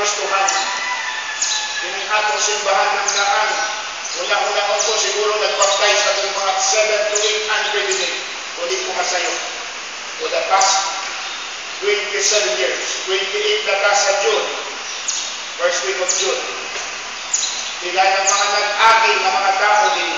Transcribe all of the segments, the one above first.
magustuhan. Yung atong simbahan ng daan, una-una ko siguro nag-baptize sa mga 7 to 800 din. Uli ko masayo. For the past 27 years. 28 na ta sa June. First week of June. Sila ng mga nag-agi ng mga tao din.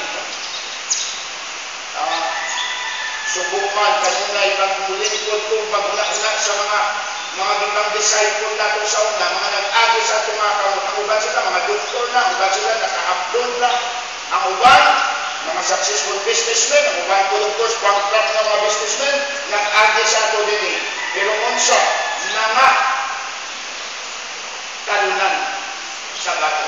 Subukan, kanunay, pag-ulingkod kong pag-una-una sa mga ibang disciple natin sa una, mga nag-agi sa itong mga kamot. Ang uban sila, mga doktor na, ang uban sila, naka-upload na. Ang uban, mga successful businessmen, ang uban po, of course, bankrupt na mga businessmen, nag-agi sa ito din eh. Pero unsa, mga talunan sa bato.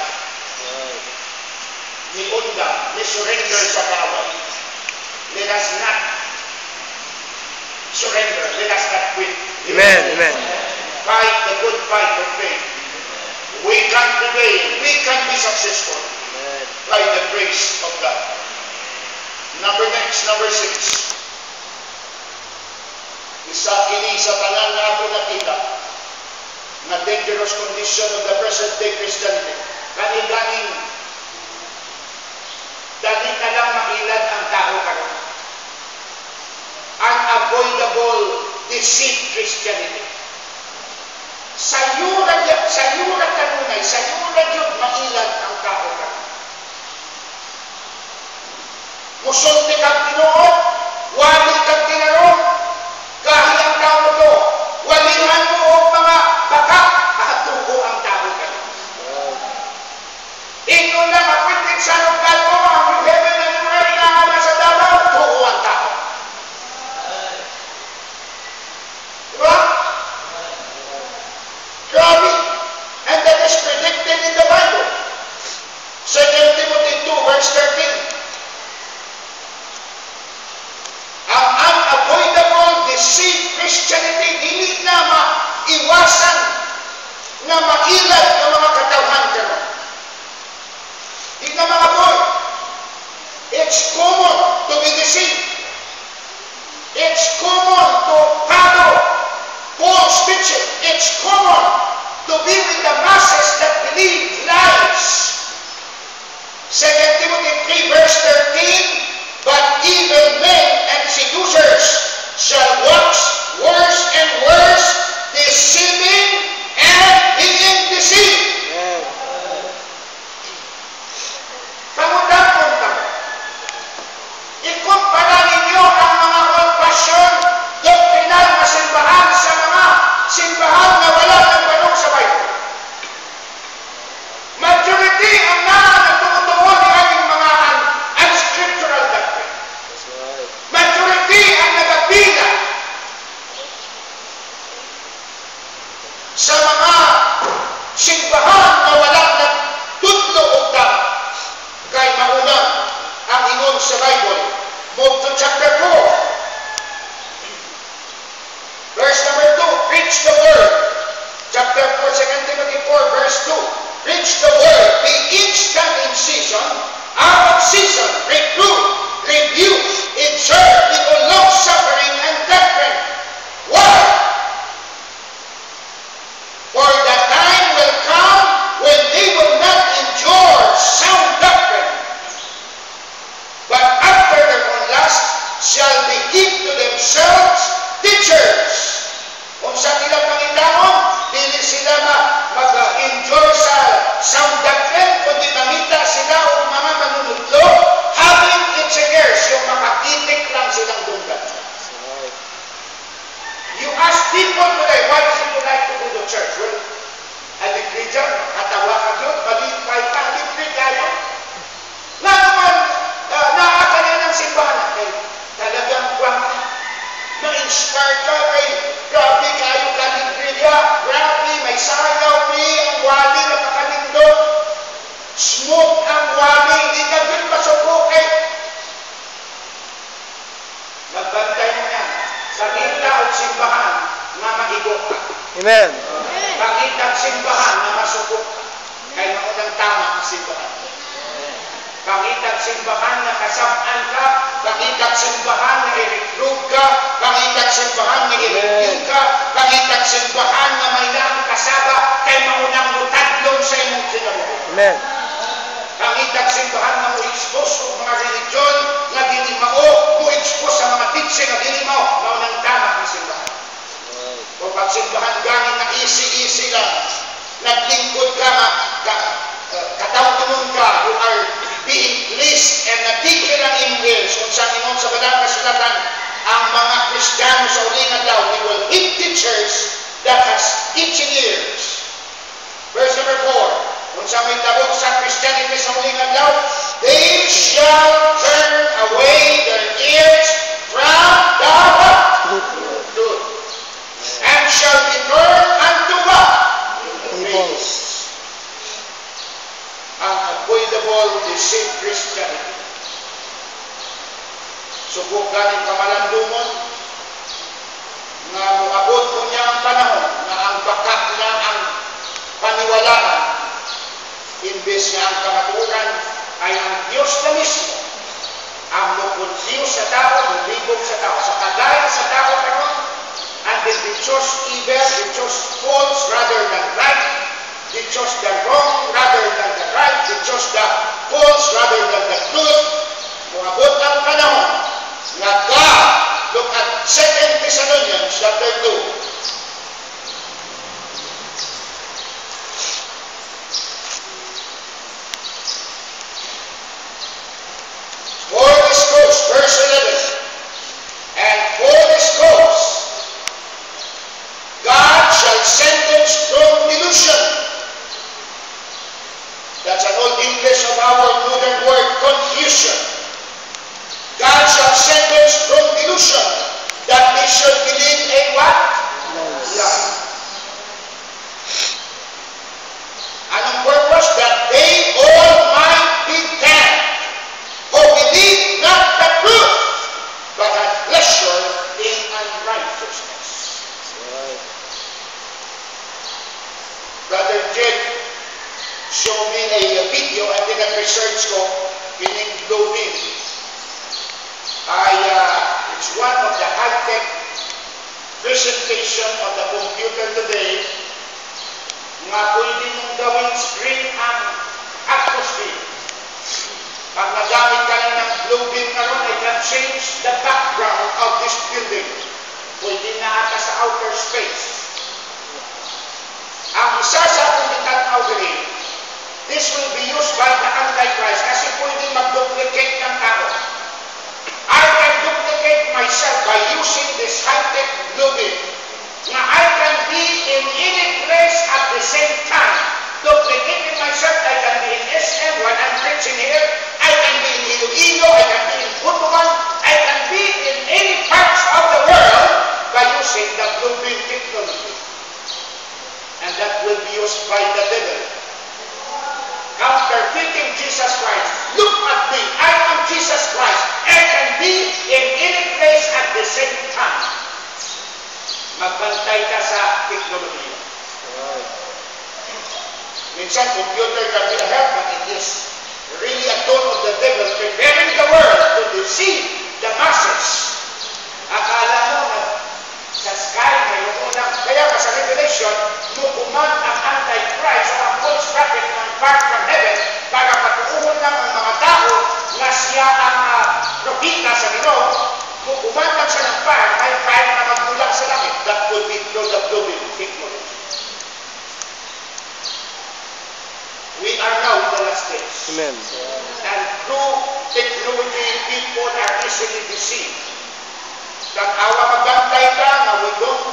Ni Unda, ni surrender sa bawat. Let us not surrender. Let us not quit. Amen. Amen. Fight the good fight of faith. We can prevail. We can be successful. Amen. By the grace of God. Number 6. Isa kini sa tanan na ako nakita na dangerous condition of the present day Christianity. Kani-ganing dali na lang mailad ang tao karon. Unavoidable deceit Christianity. Sayura kanunay, sayura yun mailad ang tao karon. Musulti kang tinuod, wali kang tinarong, kahit ang tao to, walihan mo o mga baka, makatuko ang tao karon. Ino lang appointed sa lugar mo, ang new heaven and new earth na ala sa dalaw, tuko ang tao. Diba? Grabe. And that is predicted in the Bible. 2 Timothy 2 verse 13. Ang unavoidable deceit Christianity, dili na maiwasan na mailad ng mga katawhan karon. Di na mga boy. It's common to be deceived. It's common to follow false teaching. It's common to be with the masses that believe lies. 2 Timothy 3 verse 13, but evil men and seducers shall wax worse and worse, deceiving and being deceived. Pangudapon kami. Ikumpara ninyo ang mga old-fashioned doctrinal na simbahan sa mga simbahan na wala ng banong sa Bible. Majority ang nagtututuwa ni aming mga unscriptural doctrine. Majority ang nagapila sa mga simbahan na wala ng tudlo o tama. Kay mauna ang ingon sa Bible. Move to chapter 4. Verse number 2. Preach the word. Chapter 4, 2 Timothy 4, verse 2. Preach the word. Be instant in season, out of season. Reprove, rebuke, exhort with all long-suffering and doctrine. Why? For the time will come when they will not endure sound doctrine, but after their own lust shall they give to themselves teachers. Kung sa nilang Panginoon, dili sila mag-enjoy sa sound doctrine, kundi mamita sila o mga manunudlo, having itching ears, yung makakitik lang silang dunggan. You ask people today, why do you like to go to church? Well, aligri dyan, katawa ka dyan, malipay ka, aligri kayo. Na naman, nakakanya ng simbahan, kay talagang kwang na-inspire ka, kay grabe kayo kaligriya, grabe, may sayaw ni, ang wali na kakalindot, smooth ang wali, hindi ka dyan masupukay. Magbantay mo yan. Sa kita o simbahan na maigo ka. Amen. Pakitang simbahan na masupok ka. Kaya maunang tama ang simbahan. Pakitang simbahan na kasabaan ka. Pakitang simbahan na i-recruit ka. Pakitang simbahan na i-review ka. Pakitang simbahan na may lang kasaba. Kaya maunang mutan Amen. Ang itag simbahan na mo-expose o mga religion na dili mao, mo-expose sa mga teaching na dili mao, maunang tamak ng simbahan. O pag simbahan ganin na easy lang, naglingkod ka, katawtunon ka, you are being blessed and natigil ang English kung saan ingon sa Balang Kasulatan, ang mga Kristiyano sa uling adlaw, they will hit the church that has itching ears. Verse number 4, kung saan may tabok sa Christianity sa uling adlaw, they shall turn away their ears from the truth, and shall be turned unto what? Fables. Ang avoidable deceit Christianity. Subok ganing kamalandungon nga moabot ko niya ang panahon na ang bakak na ang paniwalaan imbes nga ang kamaturan ay ang Diyos na mismo ang mupunsiyo sa tao, lumibog sa tao, sa kagaya sa tao karon, and then they chose evil, they chose false rather than right, they chose the wrong rather than the right, they chose the false rather than the truth. Moabot ang panahon na God, look at 2 Thessalonians chapter 2. For this cause, verse 11, and for this cause, God shall send them strong delusion. That's an old English of our modern word, confusion. God shall send them strong delusion that they should believe in what? Lie. Anong purpose? That they all might be damned who believe not the truth, but had pleasure in unrighteousness. Brother Jed showed me a video at nag-research ko kining Globin. It's one of the high-tech presentation of the computer today nga pwede mong gawing screen ang atmosphere. Pag nagamit ka na ng Globin karon, I can change the background of this building. Pwede na ata sa outer space. Ang isa sa akong itanaw diri, this will be used by the Antichrist kasi pwede mag-duplicate ng tao. I can duplicate myself by using this high-tech Globin. Na I can be in any place at the same time. Duplicating myself, I can be in SM when I'm preaching here. I can be in Iloilo, I can be in Butuan, I can be in any parts of the world by using the Globin technology. And that will be used by the devil. Counterfeiting Jesus Christ. Look at me, I am Jesus Christ. I can be in any place at the same time. Magbantay ka sa teknolohiya. Minsan, computer can be a help, but it is really a tool of the devil preparing the world to deceive the masses. Akala mo na sa sky, mayroon unang, kaya ka sa Revelation, mukuman ang Antichrist o ang false prophet ng part from heaven para patuuhon lang ang mga tao na siya ang propita sa Ginoo. Mukuman lang siya ng part, may fire na magmula sa langit. That will be through the Globin technology. We are now in the last days. Amen. And through technology, people are easily deceived. Tag-awa magbantay ka na we don't,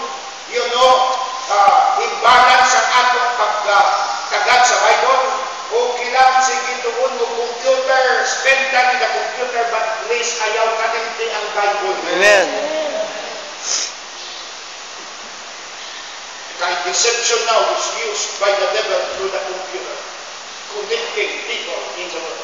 imbalance ang atong pagkagad sa Bible. Okay lang, sige doon mo computer, spend time in the computer, but please ayaw katinti ang Bible. Amen. Kaya deception now is used by the devil through the computer, connecting people in the world.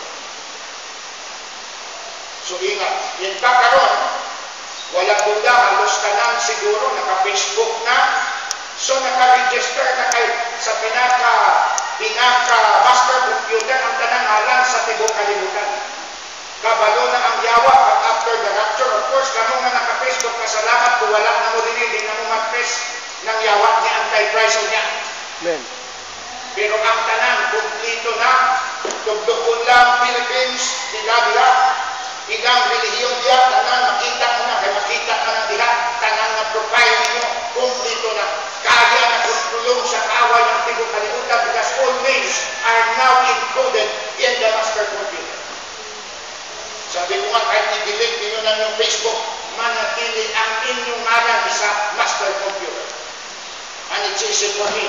So ingat, yung kakaroon, walang duda, halos ka lang siguro, naka-Facebook na, so naka-register na kayo sa pinaka-master computer ang tanang alang sa tibok kalibutan. Kabalo na ang yawa pag after the rapture, of course, kamo nga naka-Facebook, kasalamat kung wala na mo din na mo mag-press ng yawa ni Antichrist o niya. Amen. Pero ang tanang kumplito na. Tugdukon lang Philippines, diha. Ilang relihiyon diha, tanan makita mo na, kay makita ka na diha, tanan na profile ninyo, kumplito na. Kaya na kontrolong sa kaway ng tibok kalimutan because all names are now included in the master computer. Sabi ko nga, kahit i-delete ninyo ng yung Facebook, manatili ang inyong ngalan sa master computer. And it's easy for him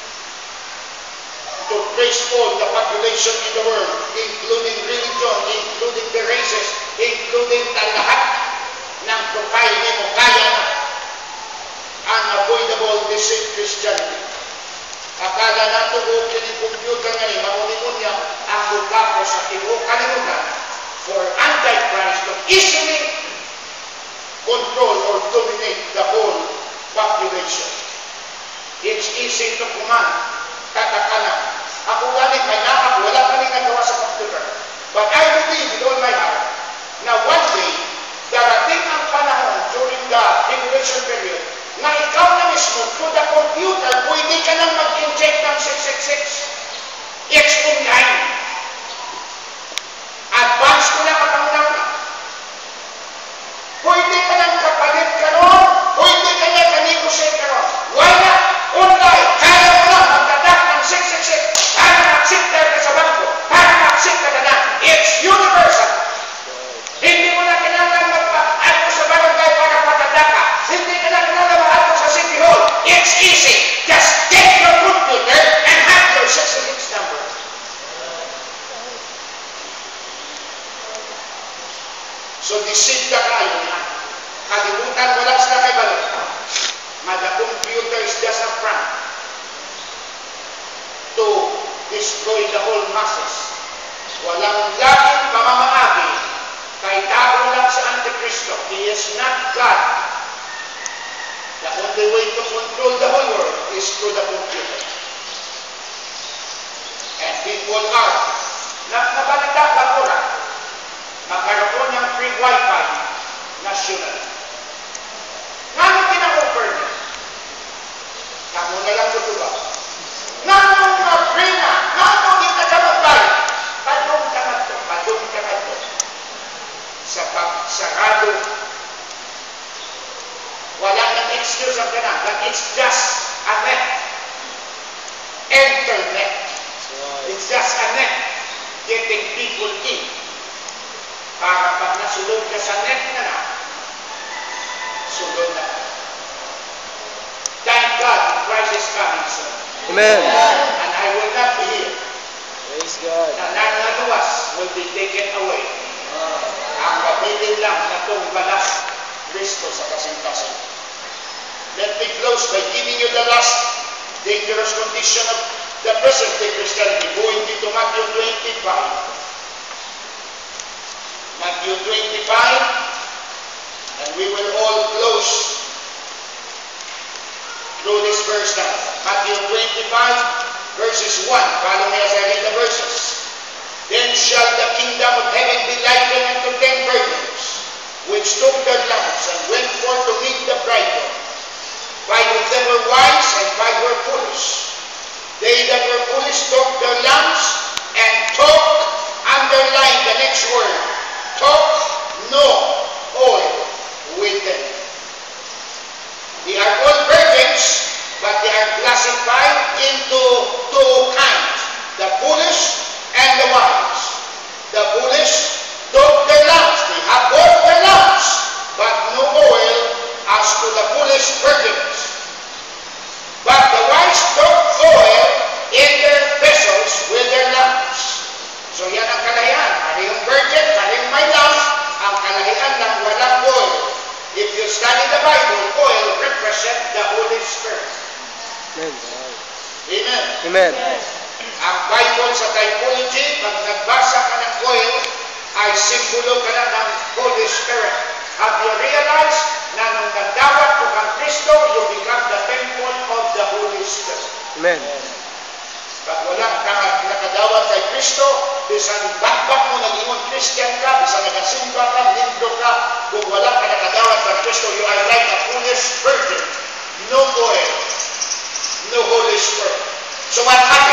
to trace all the population in the world, including religion, including the races, including lahat ng profile nimo. Kaya na unavoidable deceit Christianity. Akala nato kung kining computer nga ni mauni niya ang lugar sa tibuok kalimutan for Antichrist to easily control or dominate the whole population. It's easy to command. Tatakanan. Ako galing may nakap, wala galing nagawa sa computer. But I believe with all my heart na one day, darating ang panahon during the tribulation period na ikaw na mismo, through the computer, pwede ka nang mag-inject ng 666. It's online. Advance ko na katanggang na. Pwede ka nang kapalit ka ron, pwede ka na kanegosate ka ron. Why not? Online. Kaya mo na magdadak ng 666 para mag-acceptor ka sa bangko, para mag-accept ka na. It's universal. Hindi mo na kailangan magpa-ato sa barangay para patadak ka. Hindi ka na kailangan mag-ato sa City Hall. It's easy. Just take your computer and have your 666 number. So deceive ka kayo na. Kalimutan mo lang sila kay balot. The computer is just a front to destroy the whole masses. Walang laging pamamaagi kay tao lang sa Antikristo. He is not God. The only way to control the whole world is through the computer. And people are nabalita ba pura magkaroon ng free wifi national. Ngano kina-offer niya? Kamu na lang ito ba? Ngano nga free na? Ngano kita ka magbayad? Padong ka na ito. Padong ka na ito. Sa pagsarado. Wala nang excuse ang ganang. But it's just a net. Internet. It's just a net. Getting people in. Para pag nasulod ka sa net na sulod na. Thank God Christ is coming soon. Amen. And I will not be here. Praise God. Na nangaluwas will be taken away. Ang mabilin lang na itong balas Kristo sa kasintasan. Let me close by giving you the last dangerous condition of the present day Christianity. Going into Matthew 25. Matthew 25. And we will all close through this verse now. Matthew 25, verses 1. Follow me as I read the verses. Then shall the kingdom of heaven be likened unto 10 virgins, which took their lamps and went forth to meet the bridegroom. 5 of them were wise, and 5 were foolish. They that were foolish took their lamps, and took, underline the next word, took no oil with them. They are all virgins, but they are classified into two kinds, the foolish and the wise. The foolish took their lamps. They have both their lamps, but no oil as to the foolish virgins. But the wise took oil in their vessels with their lamps. So yan ang kalahian. Parehong virgin, parehong may lamp. Ang kalahian lang walang oil. If you study the Bible, oil represents the Holy Spirit. Amen. Amen. Amen. Ang Bible sa typology, pag nagbasa ka ng oil, ay simbolo ka na ng Holy Spirit. Have you realized na nung nagdawat mo kang Kristo, you become the temple of the Holy Spirit? Amen. Pag wala kang nakadawat kay Kristo, bisan bakbak mo nag-ingon Christian ka, bisan nagasimba ka, lindo ka, kung wala ka nakadawat kay Kristo, you are like a foolish virgin. No oil, no Holy Spirit. So what happens?